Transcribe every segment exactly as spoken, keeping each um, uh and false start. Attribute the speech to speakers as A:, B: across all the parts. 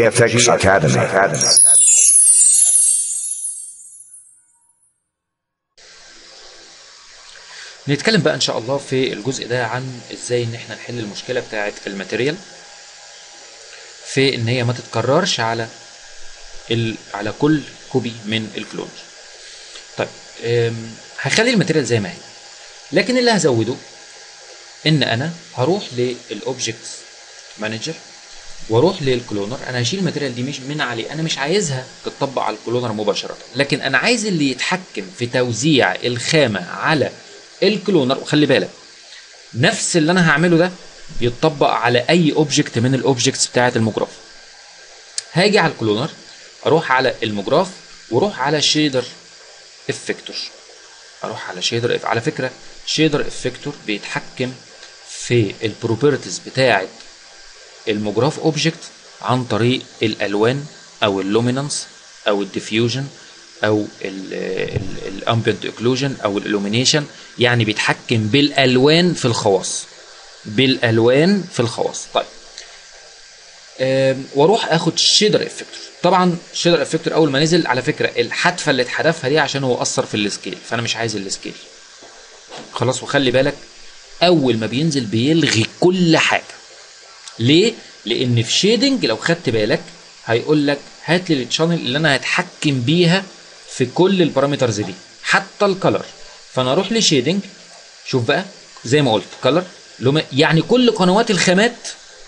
A: جي اف اكس Academy.
B: نتكلم بقى ان شاء الله في الجزء ده عن ازاي ان احنا نحل المشكله بتاعه الماتيريال في ان هي ما تتكررش على ال... على كل كوبي من الكلون. طيب هخلي الماتيريال زي ما هي، لكن اللي هزوده ان انا هروح للاوبجكت مانجر واروح للكلونر. انا هشيل الماتيريال دي مش من عليه، انا مش عايزها تطبق على الكلونر مباشره، لكن انا عايز اللي يتحكم في توزيع الخامه على الكلونر. وخلي بالك نفس اللي انا هعمله ده يتطبق على اي اوبجكت من الاوبجكتس بتاعه المجراف. هاجي على الكلونر، اروح على المجراف واروح على شيدر افكتور. اروح على شيدر اف على فكره شيدر افكتور بيتحكم في البروبرتيز بتاعه المجراف اوبجكت عن طريق الالوان او اللومينانس او الديفيوجن او الامبيانت اوكلوجن او الالومينيشن. يعني بيتحكم بالالوان في الخواص، بالالوان في الخواص. طيب واروح اخد شيدر افكتور. طبعا شيدر افكتور اول ما نزل على فكره الحدفه اللي اتحدفها دي عشان هو اثر في السكيل، فانا مش عايز السكيل خلاص. وخلي بالك اول ما بينزل بيلغي كل حاجه. ليه؟ لان في شيدنج لو خدت بالك هيقول لك هات لي الشانل اللي انا هتحكم بيها في كل البارامترز دي حتى الكلر. فانا اروح لشيدنج، شوف بقى زي ما قلت كلر، يعني كل قنوات الخامات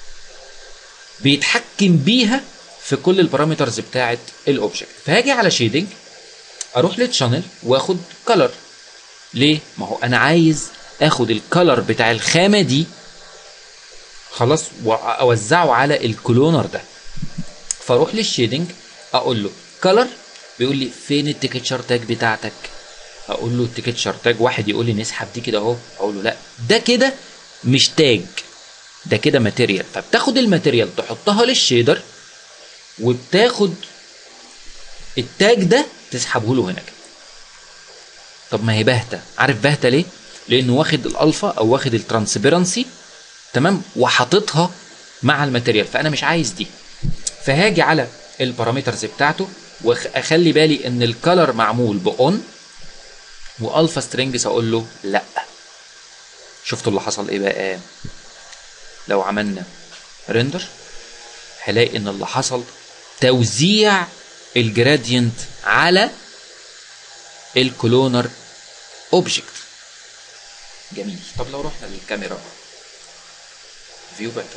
B: بيتحكم بيها في كل البارامترز بتاعه الاوبجكت. فهاجي على شيدنج اروح للشانل واخد كلر. ليه؟ ما هو انا عايز اخد الكلر بتاع الخامه دي خلاص واوزعه على الكلونر ده. فاروح للشيدنج اقول له كلر، بيقول لي فين التكتشر تاج بتاعتك؟ اقول له التكتشر تاج واحد، يقول لي نسحب دي كده اهو. اقول له لا ده كده مش تاج، ده كده ماتيريال. فبتاخد الماتيريال تحطها للشيدر وبتاخد التاج ده تسحبه له هنا كده. طب ما هي باهته، عارف باهته ليه؟ لانه واخد الالفا او واخد الترانسبيرنسي تمام وحاططها مع الماتيريال، فانا مش عايز دي. فهاجي على البارامترز بتاعته واخلي بالي ان الكالر معمول باون والفا سترينجز اقول له لا. شفتوا اللي حصل ايه بقى؟ لو عملنا ريندر هلاقي ان اللي حصل توزيع الجرادينت على الكلونر اوبجكت. جميل. طب لو رحنا للكاميرا فيو باك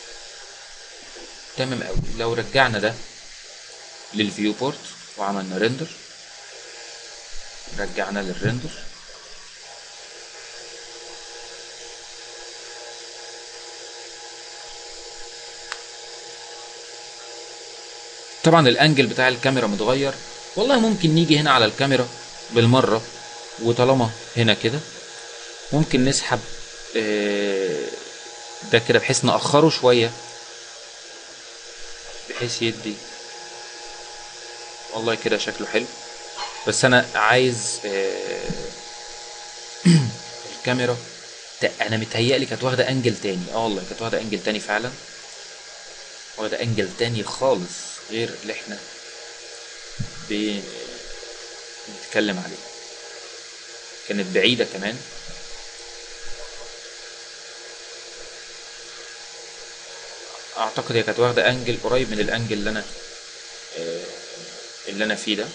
B: تمام قوي. لو رجعنا ده للفيو بورت وعملنا ريندر، رجعنا للريندر، طبعا الانجل بتاع الكاميرا متغير. والله ممكن نيجي هنا على الكاميرا بالمره، وطالما هنا كده ممكن نسحب ده كده بحيث نأخره شويه بحيث يدي والله كده شكله حلو. بس انا عايز الكاميرا انا متهيألي كانت واخده انجل تاني. اه والله كانت واخده انجل تاني فعلا، واخده انجل تاني خالص غير اللي احنا بنتكلم عليه. كانت بعيده كمان. اعتقد هي كانت واخده انجل قريب من الانجل اللي انا اللي انا فيه ده.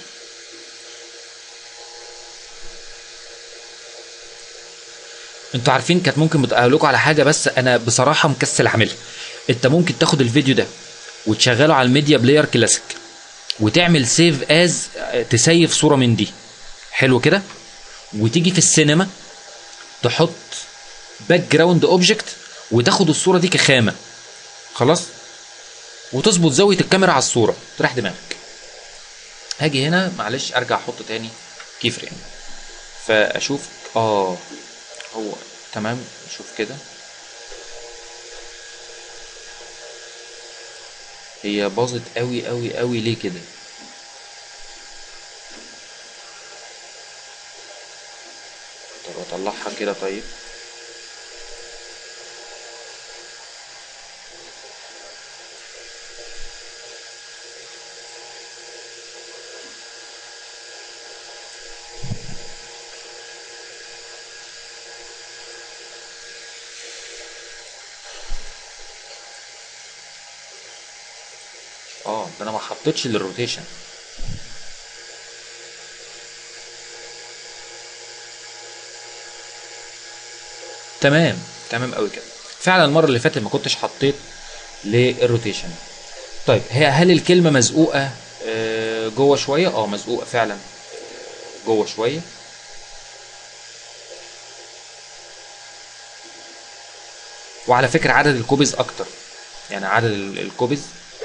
B: انتوا عارفين كانت ممكن اقول لكم على حاجه بس انا بصراحه مكسل اعملها. انت ممكن تاخد الفيديو ده وتشغله على الميديا بلاير كلاسيك وتعمل سيف از، تسيف صوره من دي حلو كده، وتيجي في السينما تحط باك جراوند اوبجكت وتاخد الصوره دي كخامه خلاص، وتظبط زاويه الكاميرا على الصوره تريح دماغك. هاجي هنا معلش ارجع احط تاني كي فريم فاشوف اه هو تمام. شوف كده هي باظت قوي قوي قوي ليه كده؟ طب اطلعها كده. طيب ده انا ما حطيتش للروتيشن. تمام تمام قوي كده. فعلا المره اللي فاتت ما كنتش حطيت للروتيشن. طيب هي هل الكلمه مزقوقه آه جوه شويه؟ اه مزقوقه فعلا جوه شويه. وعلى فكره عدد الكوبيز اكتر، يعني عدد الكوبيز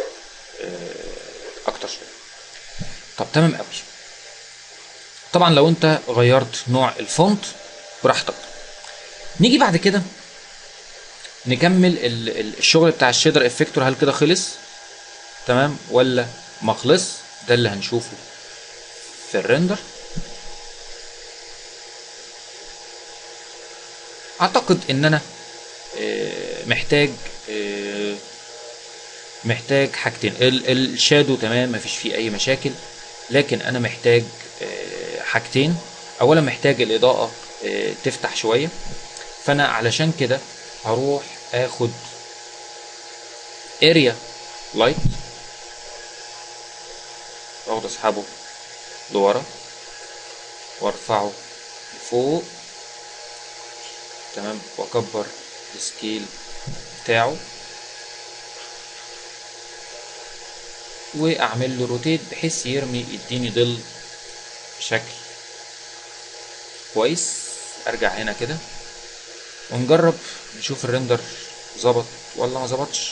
B: آه اكتر شويه. طب تمام قوي. طبعا لو انت غيرت نوع الفونت براحتك. نيجي بعد كده نكمل الشغل بتاع الشيدر افكتور. هل كده خلص تمام ولا ما خلص؟ ده اللي هنشوفه في الريندر. اعتقد ان انا محتاج محتاج حاجتين. الشادو تمام مفيش فيه اي مشاكل، لكن انا محتاج حاجتين. اولا محتاج الاضاءة تفتح شوية، فانا علشان كده هروح اخد اريا لايت واخد اسحبه لورا وارفعه لفوق تمام، واكبر السكيل بتاعه واعمل له روتيت بحيث يرمي يديني ظل بشكل كويس. ارجع هنا كده ونجرب نشوف الريندر ظبط ولا ما ظبطش.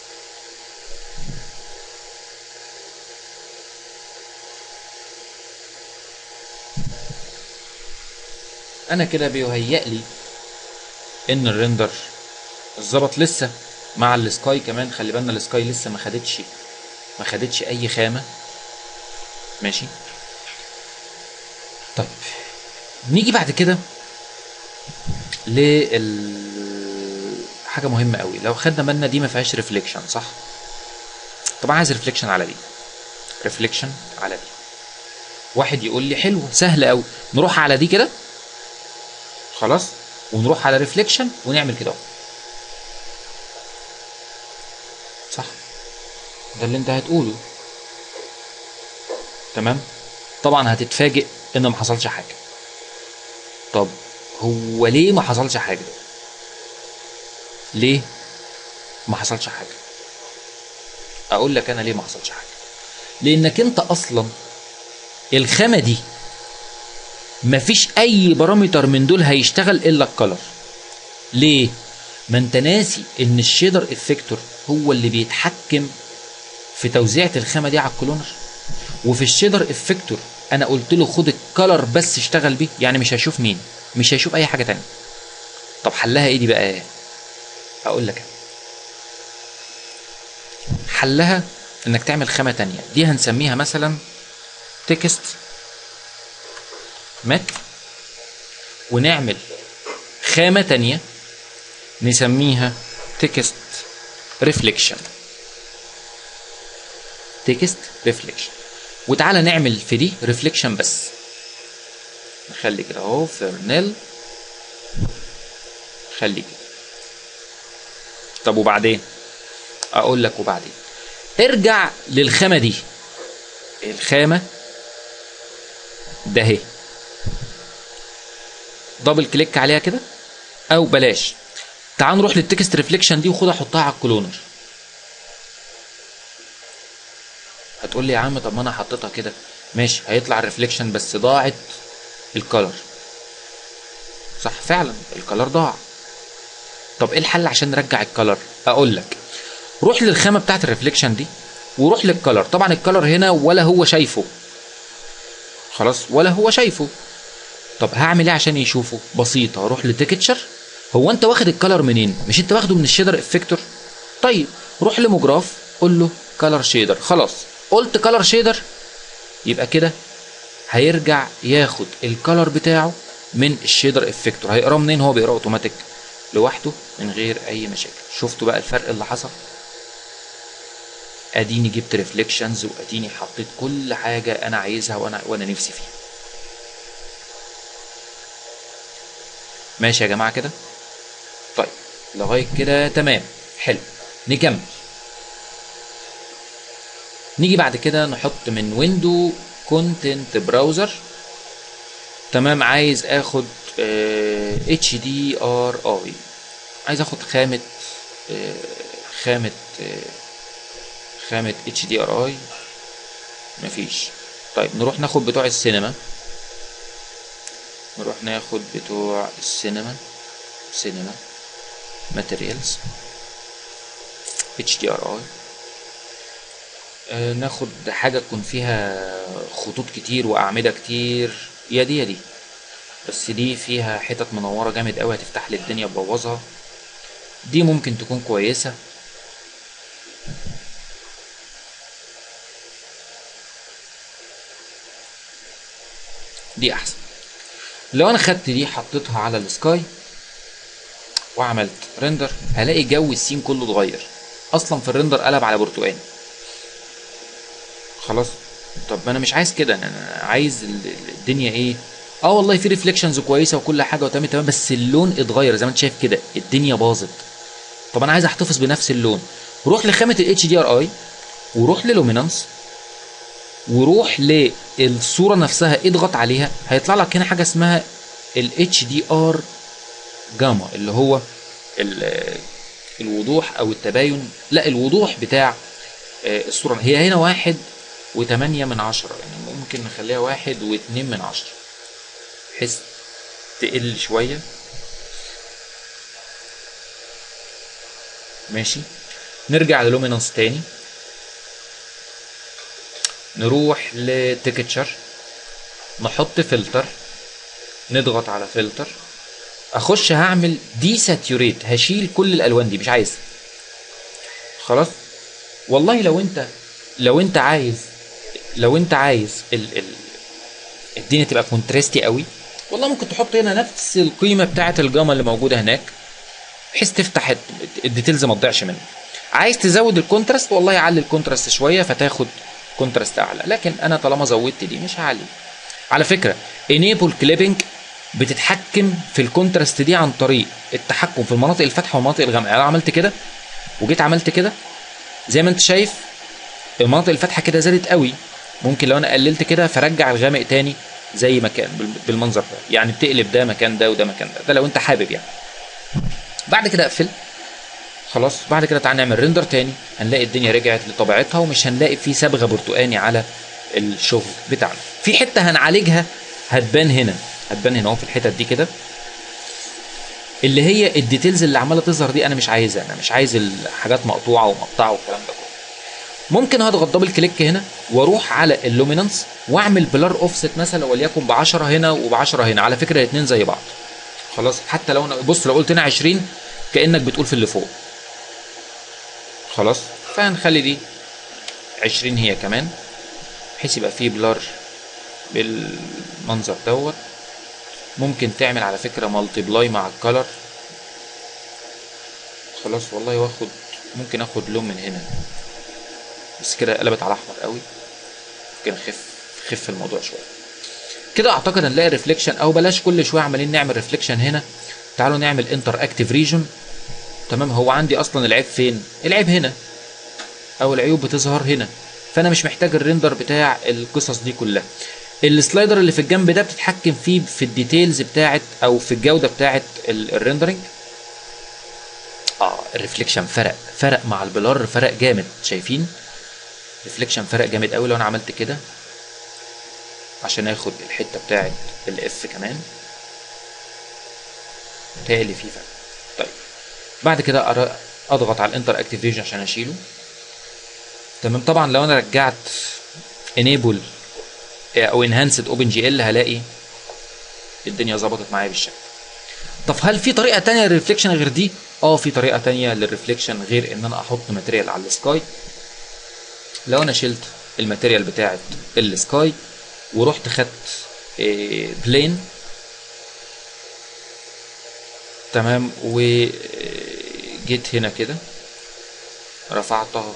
B: انا كده بيهيأ لي ان الريندر ظبط لسه مع السكاي كمان. خلي بالنا السكاي لسه ما خدتش ما خدتش اي خامه. ماشي. طيب نيجي بعد كده لل حاجه مهمه قوي. لو خدنا بالنا دي ما فيهاش ريفليكشن صح؟ طبعا عايز ريفليكشن على دي، ريفليكشن على دي. واحد يقول لي حلو سهل قوي، نروح على دي كده خلاص ونروح على ريفليكشن ونعمل كده صح؟ ده اللي انت هتقوله تمام. طبعا هتتفاجئ ان ما حصلش حاجه. طب هو ليه ما حصلش حاجه؟ ليه ما حصلش حاجه؟ اقول لك انا ليه ما حصلش حاجه. لانك انت اصلا الخامه دي مفيش اي بارامتر من دول هيشتغل الا الكلر. ليه؟ ما انت ناسي ان الشيدر افكتور هو اللي بيتحكم في توزيعة الخامة دي على الكلونر. وفي الشيدر افكتور انا قلت له خد الكلر بس اشتغل بيه، يعني مش هيشوف مين، مش هيشوف اي حاجة تانية. طب حلها ايه دي بقى؟ ايه هقول لك. حلها انك تعمل خامة تانية. دي هنسميها مثلا تكست مات، ونعمل خامة تانية نسميها تكست ريفليكشن. تكست ريفليكشن. وتعالى نعمل في دي ريفليكشن بس. نخلي كده اهو فيرنيل، خلي كده. طب وبعدين؟ اقول لك وبعدين ارجع للخامة دي، الخامة ده اهي، دبل كليك عليها كده، او بلاش تعال نروح للتكست ريفليكشن دي وخدها حطها على الكلونر. هتقول لي يا عم طب ما انا حطيتها كده ماشي، هيطلع الريفليكشن بس ضاعت الكلر. صح فعلا الكلر ضاع. طب ايه الحل عشان نرجع الكلر؟ اقول لك روح للخامه بتاعت الريفليكشن دي وروح للكلر. طبعا الكلر هنا ولا هو شايفه خلاص، ولا هو شايفه. طب هعمل ايه عشان يشوفه؟ بسيطه، هروح لتكتشر. هو انت واخد الكلر منين؟ مش انت واخده من الشيدر افكتور؟ طيب روح لموجراف قول له كلر شيدر. خلاص قلت كلر شيدر، يبقى كده هيرجع ياخد الكلر بتاعه من الشيدر افكتور. هيقراه منين؟ هو بيقراه اوتوماتيك لوحده من غير اي مشاكل. شفتوا بقى الفرق اللي حصل؟ اديني جبت ريفليكشنز واديني حطيت كل حاجه انا عايزها وانا وانا نفسي فيها. ماشي يا جماعه كده؟ طيب لغايه كده تمام حلو. نكمل. نيجي بعد كده نحط من ويندو كونتنت براوزر. تمام، عايز اخد اتش دي ار اي، عايز اخد خامة آه خامة آه خامة اتش دي ار اي، مفيش. طيب نروح ناخد بتوع السينما، نروح ناخد بتوع السينما، سينما ماتيريالز اتش دي ار اي. آه ناخد حاجة تكون فيها خطوط كتير وأعمدة كتير، يا دي يا دي، بس دي فيها حتت منورة جامد قوي هتفتح لي الدنيا تبوظها. دي ممكن تكون كويسة. دي أحسن. لو أنا خدت دي حطيتها على السكاي وعملت ريندر، هلاقي جو السين كله اتغير، أصلا في الريندر قلب على برتقاني. خلاص. طب انا مش عايز كده، انا عايز الدنيا ايه، اه والله في ريفليكشنز كويسه وكل حاجه وتمام تمام، بس اللون اتغير زي ما انت شايف كده، الدنيا باظت. طب انا عايز احتفظ بنفس اللون، روح لخامه الاتش دي ار اي، وروح للومينانس، وروح للصوره نفسها اضغط عليها، هيطلع لك هنا حاجه اسمها الاتش دي ار جاما، اللي هو الوضوح او التباين، لا الوضوح بتاع الصوره. هي هنا واحد وتمانية من عشرة، يعني ممكن نخليها واحد واتنين من عشرة بحيث تقل شوية. ماشي. نرجع للومينانس تاني، نروح لتكتشر، نحط فلتر، نضغط على فلتر، اخش هعمل دي ساتيوريت، هشيل كل الالوان دي مش عايز. خلاص. والله لو انت لو انت عايز لو انت عايز ال ال الدنيا تبقى كونتراستي قوي، والله ممكن تحط هنا نفس القيمه بتاعه الجاما اللي موجوده هناك بحيث تفتح الديتيلز ما تضيعش منك. عايز تزود الكونتراست، والله علي الكونتراست شويه فتاخد كونتراست اعلى، لكن انا طالما زودت دي مش هعلي. على فكره انيبل كليبنج بتتحكم في الكونتراست دي عن طريق التحكم في المناطق الفاتحه والمناطق الغامقه. يعني انا عملت كده وجيت عملت كده، زي ما انت شايف المناطق الفاتحه كده زادت قوي، ممكن لو انا قللت كده فرجع الغامق تاني زي ما كان بالمنظر ده، يعني بتقلب ده مكان ده وده مكان ده، ده لو انت حابب يعني. بعد كده اقفل. خلاص. بعد كده تعال نعمل ريندر تاني، هنلاقي الدنيا رجعت لطبيعتها ومش هنلاقي فيه صبغه برتقاني على الشغل بتاعنا. في حته هنعالجها هتبان هنا، هتبان هنا اهو في الحتت دي كده، اللي هي الديتيلز اللي عماله تظهر دي انا مش عايزها، انا مش عايز الحاجات مقطوعه ومقطعه والكلام ده كله. ممكن هضغط دبل كليك هنا واروح على اللومينانس واعمل بلار اوفست مثلا وليكن ب عشرة هنا وب عشرة هنا، على فكره الاثنين زي بعض. خلاص. حتى لو انا بص لو قلت هنا عشرين كانك بتقول في اللي فوق. خلاص. فهنخلي دي عشرين هي كمان بحيث يبقى فيه بلار بالمنظر دوت. ممكن تعمل على فكره مالتيبلاي مع الكلر. خلاص. والله واخد ممكن اخد لون من هنا بس كده قلبت على احمر قوي، ممكن اخف خف الموضوع شويه كده. اعتقد هنلاقي ريفليكشن، او بلاش كل شويه عمالين نعمل ريفليكشن هنا، تعالوا نعمل انتر اكتيف ريجن. تمام. هو عندي اصلا العيب فين؟ العيب هنا، او العيوب بتظهر هنا، فانا مش محتاج الريندر بتاع القصص دي كلها. السلايدر اللي في الجنب ده بتتحكم فيه في الديتيلز بتاعت او في الجوده بتاعت الريندرنج. اه الريفليكشن فرق فرق مع البلار، فرق جامد. شايفين ريفليكشن فرق جامد قوي. لو انا عملت كده عشان اخد الحته بتاعت الاف كمان تالي فيه فرق. طيب بعد كده اضغط على الانتر اكتيف ريجن عشان اشيله. تمام. طبعا لو انا رجعت انيبل او انهانسد اوبن جي ال هلاقي الدنيا ظبطت معايا بالشكل. طب هل في طريقه تانية للريفليكشن غير دي؟ اه في طريقه تانية للريفليكشن غير ان انا احط ماتيريال على السكاي. لو انا شلت الماتيريال بتاعت السكاي ورحت خدت بلين، تمام، وجيت هنا كده رفعتها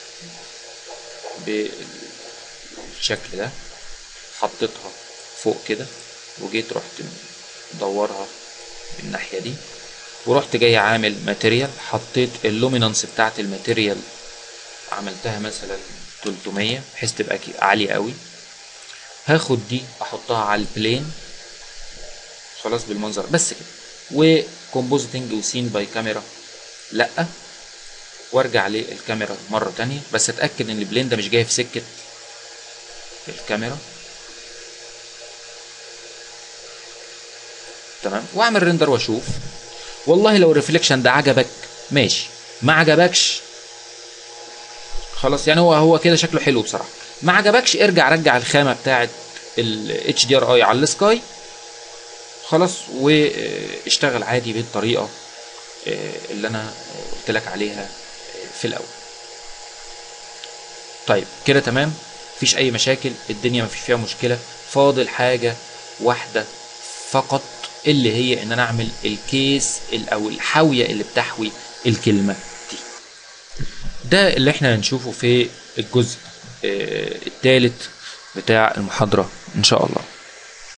B: بالشكل ده، حطيتها فوق كده، وجيت رحت مدورها الناحيه دي، ورحت جاي عامل ماتيريال، حطيت اللومينانس بتاعت الماتيريال عملتها مثلا تلتمية بحيث تبقى كي- عالية قوي. هاخد دي احطها على البلين خلاص بالمنظر بس كده. وكومبوزيتنج وسين باي كاميرا لا، وارجع للكاميرا مرة تانية بس اتأكد ان البلين ده مش جاي في سكة الكاميرا. تمام، واعمل ريندر واشوف. والله لو الريفليكشن ده عجبك ماشي، ما عجبكش خلاص. يعني هو هو كده شكله حلو بصراحة. ما عجبكش ارجع رجع الخامة بتاعت ال اتش دي ار اي على السكاي خلاص، واشتغل عادي بالطريقة اللي انا قلت لك عليها في الاول. طيب كده تمام، مفيش اي مشاكل، الدنيا مفيش فيها مشكلة. فاضل حاجة واحدة فقط، اللي هي ان انا اعمل الكيس او الحاوية اللي بتحوي الكلمة دي. ده اللي احنا هنشوفه في الجزء الثالث بتاع المحاضرة ان شاء الله.